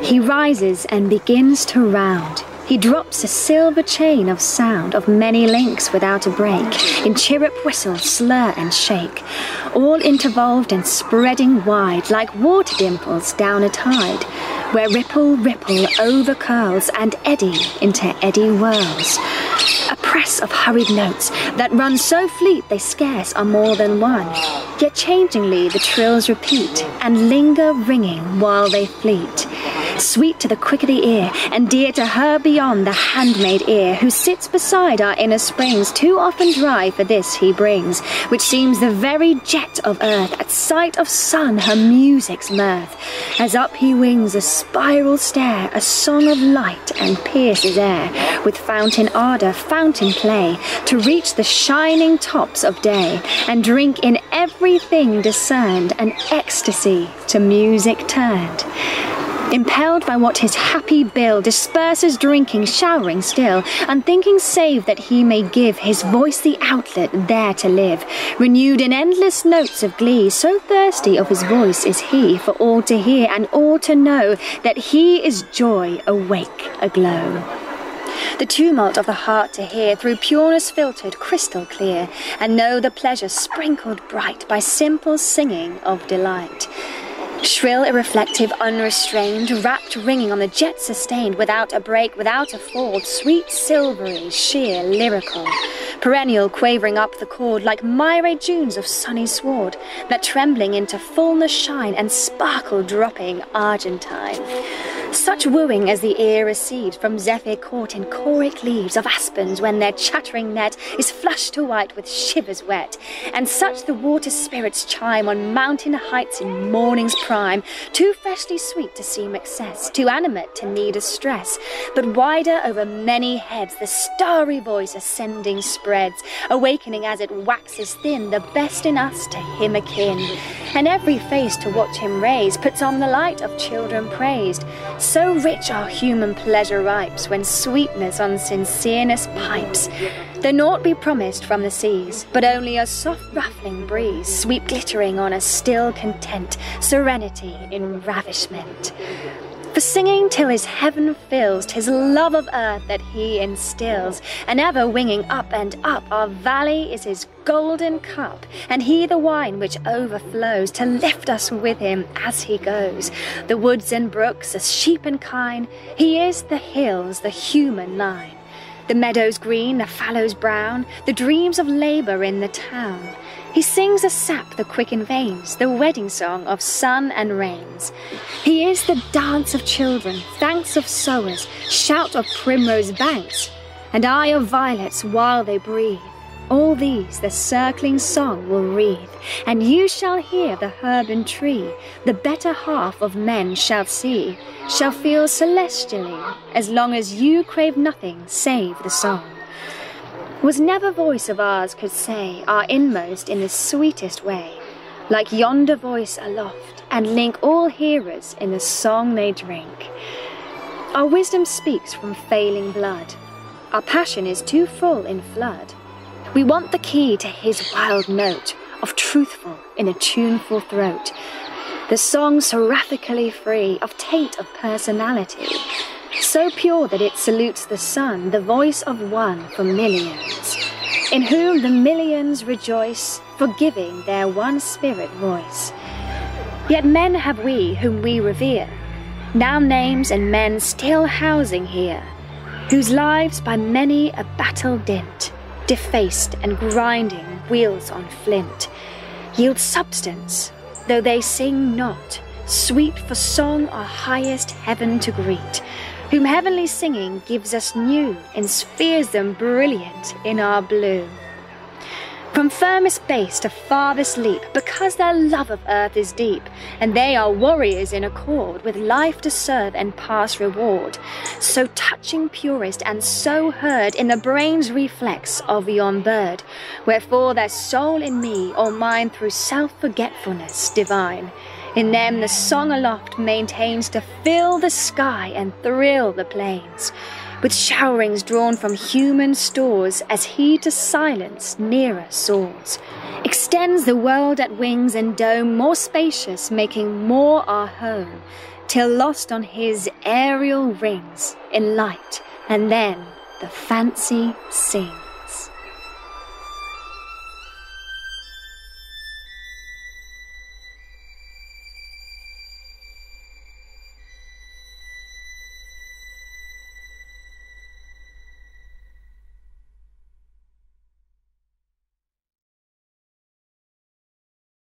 He rises and begins to round. He drops a silver chain of sound of many links without a break, in chirrup, whistle, slur and shake, all intervolved and spreading wide like water dimples down a tide, where ripple, ripple over curls and eddy into eddy whirls. A press of hurried notes that run so fleet they scarce are more than one, yet changingly the trills repeat and linger ringing while they fleet. Sweet to the quick of the ear, and dear to her beyond the handmaid ear, who sits beside our inner springs, too often dry for this he brings, which seems the very jet of earth, at sight of sun her music's mirth, as up he wings a spiral stair, a song of light and pierces air, with fountain ardour, fountain play, to reach the shining tops of day, and drink in everything discerned an ecstasy to music turned. Impelled by what his happy bill disperses drinking, showering still, unthinking save that he may give his voice the outlet there to live, renewed in endless notes of glee, so thirsty of his voice is he, for all to hear and all to know that he is joy awake aglow. The tumult of the heart to hear, through pureness filtered crystal clear, and know the pleasure sprinkled bright by simple singing of delight. Shrill, irreflective, unrestrained, rapt ringing on the jet sustained, without a break, without a fall, sweet, silvery, sheer, lyrical, perennial quavering up the chord, like myriad Junes of sunny sward, that trembling into fullness shine, and sparkle dropping argentine. Such wooing as the ear receives from zephyr caught in choric leaves of aspens, when their chattering net is flushed to white with shivers wet, and such the water spirits chime on mountain heights in morning's prime, too freshly sweet to seem excess, too animate to need a stress, but wider over many heads the starry voice ascending spreads, awakening as it waxes thin the best in us to him akin, and every face to watch him raise puts on the light of children praised. So rich our human pleasure ripes, when sweetness on sincereness pipes, though naught be promised from the seas, but only a soft ruffling breeze, sweep glittering on a still content, serenity in ravishment. For singing till his heaven fills, 'tis love of earth that he instills, and ever winging up and up, our valley is his golden cup, and he the wine which overflows, to lift us with him as he goes. The woods and brooks, as sheep and kine, he is the hills, the human line. The meadows green, the fallows brown, the dreams of labour in the town. He sings a sap the quickened veins, the wedding song of sun and rains. He is the dance of children, thanks of sowers, shout of primrose banks, and eye of violets while they breathe. All these the circling song will wreathe, and you shall hear the herb and tree, the better half of men shall see, shall feel celestially, as long as you crave nothing save the song. Was never voice of ours could say our inmost in the sweetest way, like yonder voice aloft, and link all hearers in the song they drink. Our wisdom speaks from failing blood, our passion is too full in flood. We want the key to his wild note of truthful in a tuneful throat, the song seraphically free of taint of personality, so pure that it salutes the sun, the voice of one for millions, in whom the millions rejoice, forgiving their one spirit voice. Yet men have we whom we revere, now names and men still housing here, whose lives by many a battle dint, defaced and grinding wheels on flint, yield substance, though they sing not, sweet for song our highest heaven to greet, whom heavenly singing gives us new, and spheres them brilliant in our blue. From firmest base to farthest leap, because their love of earth is deep, and they are warriors in accord, with life to serve and pass reward, so touching purest, and so heard in the brain's reflex of yon bird, wherefore their soul in me, or mine through self-forgetfulness divine, in them the song aloft maintains to fill the sky and thrill the plains, with showerings drawn from human stores, as he to silence nearer soars, extends the world at wings and dome more spacious, making more our home, till lost on his aerial rings in light, and then the fancy sing.